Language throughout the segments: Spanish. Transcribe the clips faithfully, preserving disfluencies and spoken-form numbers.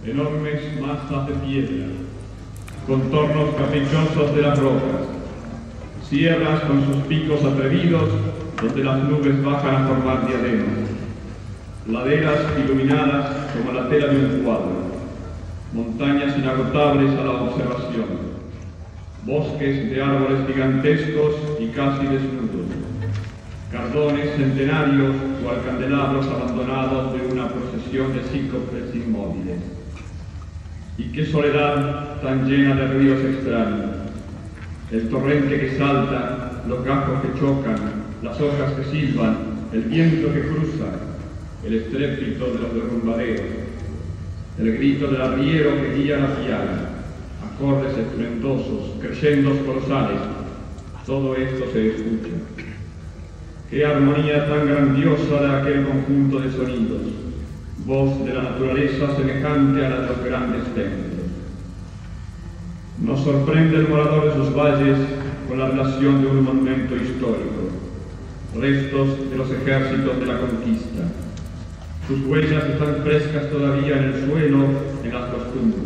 enormes masas de piedra, contornos caprichosos de las rocas, sierras con sus picos atrevidos donde las nubes bajan a formar diademas, laderas iluminadas como la tela de un cuadro, montañas inagotables a la observación, bosques de árboles gigantescos y casi desnudos, cardones centenarios o alcandelabros abandonados de una procesión de cíclopes inmóviles. Y qué soledad tan llena de ríos extraños, el torrente que salta, los gajos que chocan, las hojas que silban, el viento que cruza, el estrépito de los derrumbaderos, el grito del arriero que guía la piara, acordes estruendosos, crescendos colosales, todo esto se escucha. Qué armonía tan grandiosa de aquel conjunto de sonidos, voz de la naturaleza semejante a la de los grandes templos. Nos sorprende el morador de sus valles con la relación de un monumento histórico, restos de los ejércitos de la conquista. Sus huellas están frescas todavía en el suelo, en las costumbres.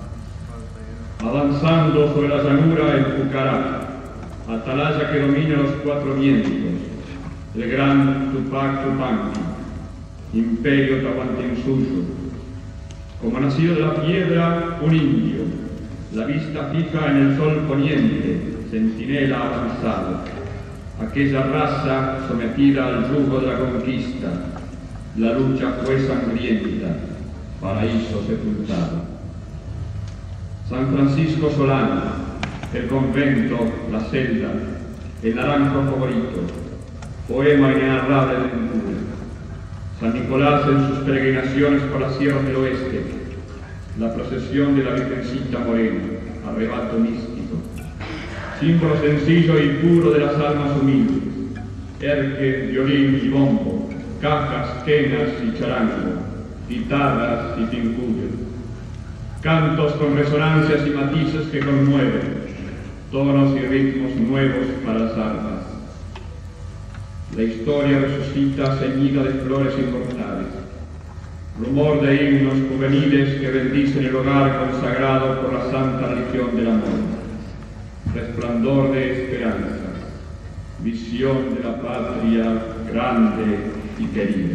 Avanzando sobre la llanura el Pucará, atalaya que domina los cuatro vientos, el gran Tupac Yupanqui, imperio Tahuantinsuyo. Como nacido de la piedra, un indio, la vista fija en el sol poniente, centinela avanzado, aquella raza sometida al yugo de la conquista. La lucha fue sangrienta, paraíso sepultado. San Francisco Solano, el convento, la celda, el naranjo favorito, poema inenarrable de Ventura. San Nicolás en sus peregrinaciones por las sierras del oeste, la procesión de la Virgencita Morena, arrebato místico, símbolo sencillo y puro de las almas humildes, erque, violín y bombo, cajas, quenas y charango, guitarras y pincuyos, cantos con resonancias y matices que conmueven, tonos y ritmos nuevos para las arpas. La historia resucita ceñida de flores inmortales, rumor de himnos juveniles que bendicen el hogar consagrado por la santa religión del amor, resplandor de esperanza, visión de la patria grande y querida.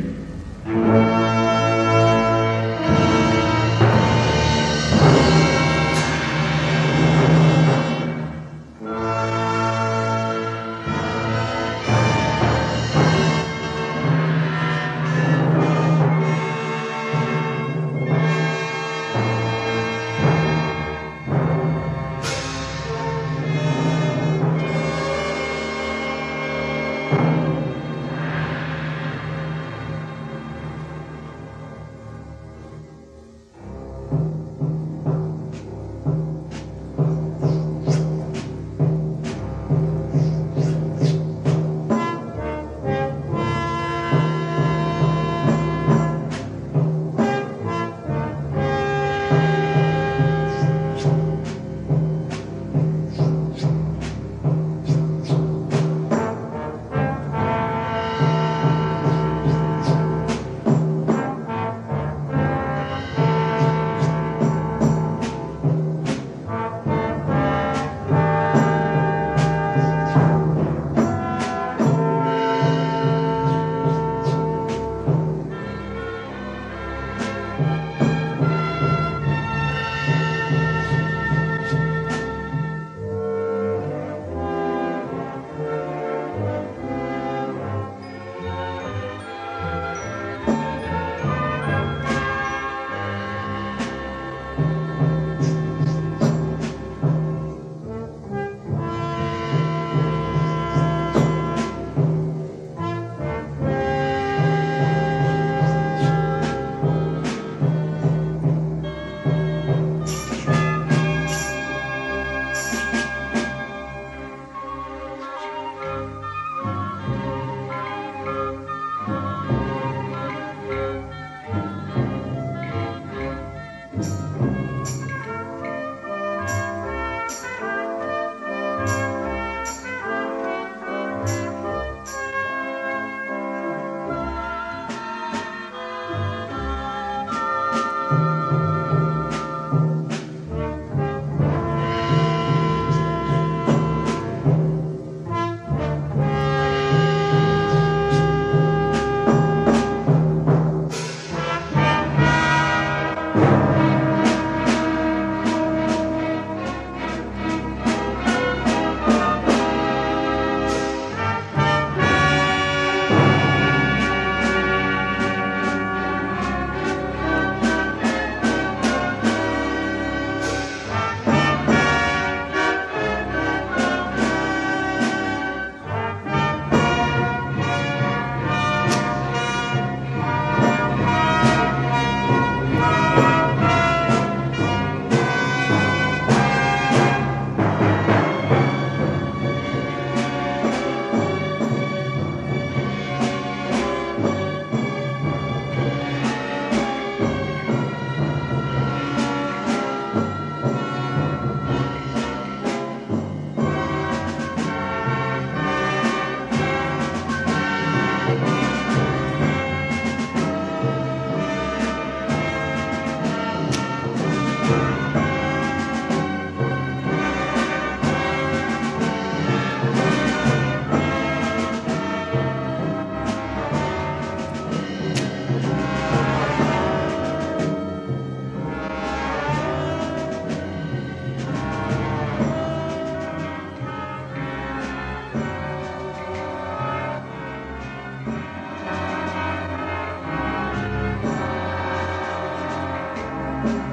Thank you.